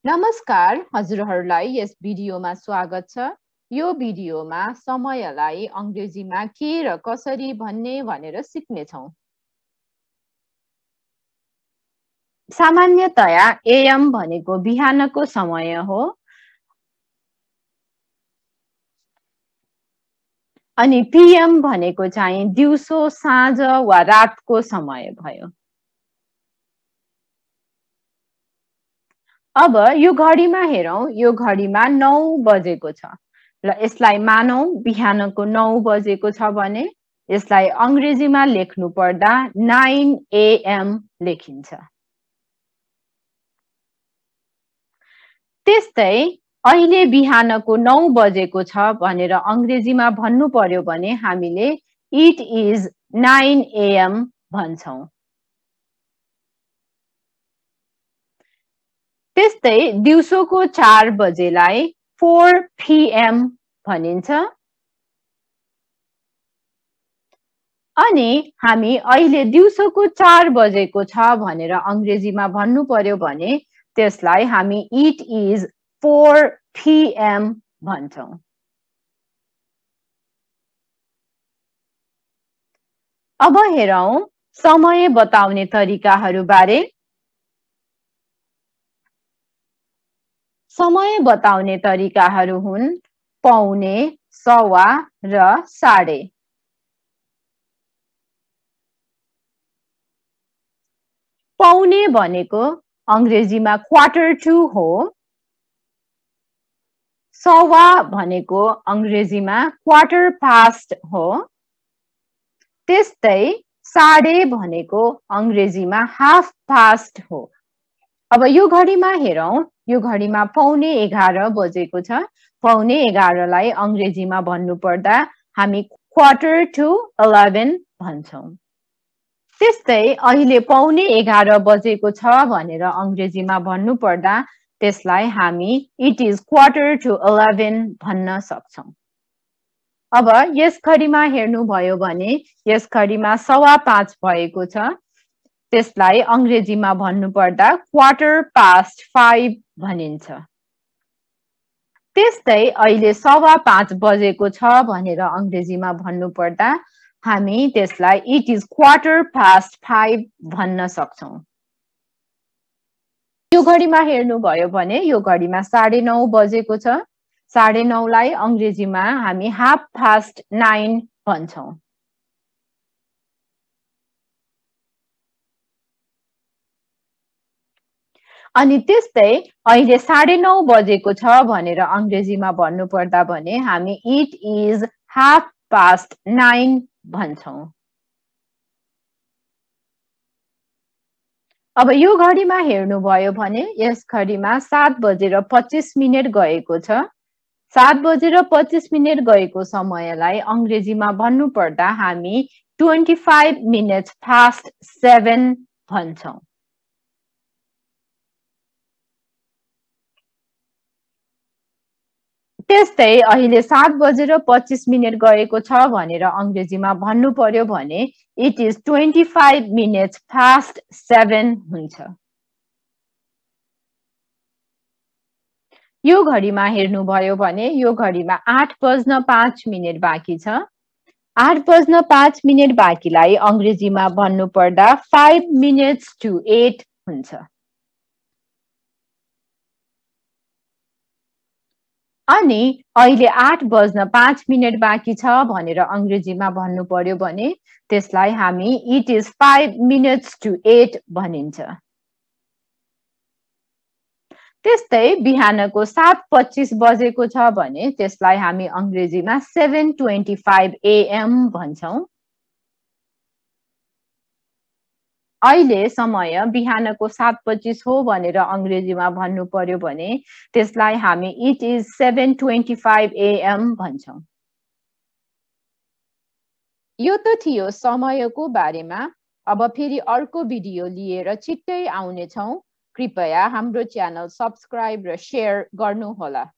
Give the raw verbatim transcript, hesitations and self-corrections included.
नमस्कार, हजुरहरूलाई यस भिडियोमा स्वागत छ। यो भिडियोमा समयलाई अंग्रेजीमा के र कसरी भन्ने भनेर सिक्नेछौं। सामान्यतया एएम भनेको बिहानको समय हो अनि पीएम भनेको चाहिँ दिउँसो, साँझ वा रातको समय भयो। अब यो घडीमा हेरौं, यो घडीमा नौ बजेको छ र यसलाई मानौ बिहानको नौ बजेको छ भने यसलाई अंग्रेजीमा लेख्नु पर्दा नाइन एएम लेखिन्छ। त्यस्तै अहिले बिहानको नौ बजेको छ भनेर अंग्रेजीमा भन्नु पर्यो भने हामीले इट इज नाइन एएम भन्छौं। त्यस्तै दिउँसोको चार बजेलाई फोर पीएम भनिन्छ अनि हामी अहिले दिउँसोको चार बजेको छ भनेर अंग्रेजीमा भन्नु पर्यो भने त्यसलाई हामी इट इज फोर पीएम भन्छौं। अब हेरौं समय बताउने तरिकाहरू बारे। समय बताउने तरिकाहरू हुन् पौने, सवा र साढे। पौने भनेको अंग्रेजीमा क्वार्टर टू हो। सवा भनेको अंग्रेजीमा क्वार्टर पास्ट हो। त्यस्तै साढे भनेको अंग्रेजीमा हाफ पास्ट हो। अब यो घडीमा हेरौं, यो घडीमा पौने एघार बजेको छ। पौने एघारलाई अंग्रेजीमा भन्नु पर्दा हामी क्वार्टर टू इलेभेन भन्छौं। त्यस्तै अहिले पौने एघार बजेको छ भनेर अंग्रेजीमा भन्नु पर्दा त्यसलाई हामी it is quarter to eleven भन्न सक्छौं। अब यस घडीमा हेर्नुभयो भने यस घडीमा सवा पाँच भएको छ। त्यसलाई अंग्रेजीमा भन्नु पर्दा क्वार्टर पास्ट फाइभ भनिन्छ। त्यस्तै अहिले सवा पाँच बजेको छ भनेर अंग्रेजीमा भन्नु पर्दा हामी त्यसलाई it is quarter past five भन्न सक्छौं। यो घडीमा हेर्नुभयो भने यो घडीमा साढे नौ बजेको छ। साढे नौलाई अंग्रेजीमा हामी हाफ पास्ट नाइन भन्छौं। अनि त्यस्तै अहिले साढे नौ बजेको छ भनेर अंग्रेजीमा भन्नु पर्दा भने हामी it is half past nine भन्छौं। अब यो घडीमा हेर्नुभयो भने यस घडीमा सात बजेर पच्चीस मिनट गएको छ। सात बजेर पच्चीस मिनट गएको समयलाई अंग्रेजीमा भन्नु पर्दा हामी twenty five minutes past seven भन्छौं। त्यस्तै अहिले सात बजेर पच्चीस मिनट गएको छ भनेर अंग्रेजीमा भन्नु पर्यो भने it is twenty five minutes past seven हुन्छ। यो घडीमा हेर्नुभयो भने यो घडीमा आठ बज्न पाँच मिनट बाँकी छ। आठ बज्न पाँच मिनट बाँकीलाई अंग्रेजीमा भन्नु पर्दा फाइभ मिनट्स टु एट हुन्छ। अनि अहिले आठ बज्न पाँच मिनट बाँकी छ भनेर अंग्रेजीमा भन्नु पर्यो भने त्यसलाई हामी it is five minutes to eight भनिन्छ। त्यस्तै बिहानको सात पच्चीस बजेको छ भने त्यसलाई हामी अंग्रेजीमा सेभेन ट्वेन्टी फाइभ एएम भन्छौं। अहिले समय बिहानको सात पच्चीस हो भनेर अंग्रेजीमा भन्नु पर्यो भने त्यसलाई हामी it is seven twenty five AM भन्छौं। यो त थियो समयको बारेमा। अब फेरि अर्को भिडियो लिएर छिट्टै आउने छौं। कृपया हाम्रो च्यानल सब्स्क्राइब र शेयर गर्नुहोला।